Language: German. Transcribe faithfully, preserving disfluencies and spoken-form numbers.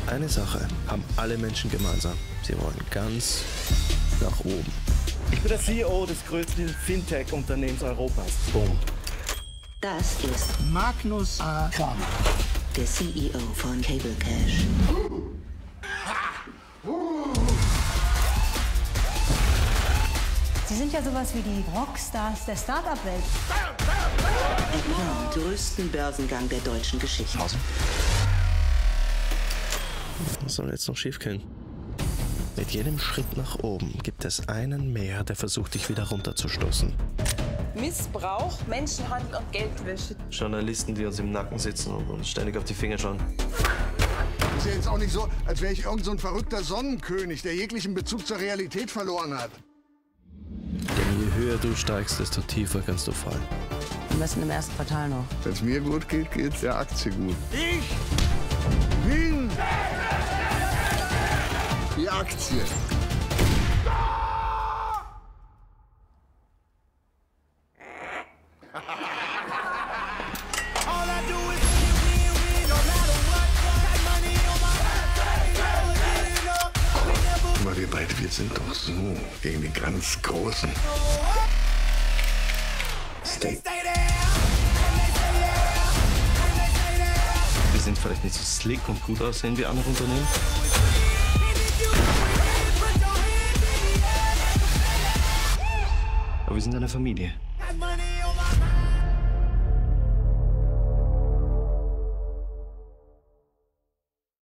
Eine Sache haben alle Menschen gemeinsam. Sie wollen ganz nach oben. Ich bin der C E O des größten Fintech-Unternehmens Europas. Boom. Das ist Magnus A. Kramer, der C E O von Cable Cash. Sie sind ja sowas wie die Rockstars der Start-up-Welt. Er plant den größten Börsengang der deutschen Geschichte. Was soll jetzt noch schiefgehen? Mit jedem Schritt nach oben gibt es einen mehr, der versucht, dich wieder runterzustoßen. Missbrauch, Menschenhandel und Geldwäsche. Journalisten, die uns im Nacken sitzen und uns ständig auf die Finger schauen. ist ja jetzt auch nicht so, als wäre ich irgend so ein verrückter Sonnenkönig, der jeglichen Bezug zur Realität verloren hat. Denn je höher du steigst, desto tiefer kannst du fallen. Am besten im ersten Quartal noch. Wenn es mir gut geht, geht's der Aktie gut. Ich bin die Aktie. Aber wir beide, wir sind doch so gegen die ganz Großen. Stay. Wir sind vielleicht nicht so slick und gut aussehen wie andere Unternehmen. Aber wir sind eine Familie.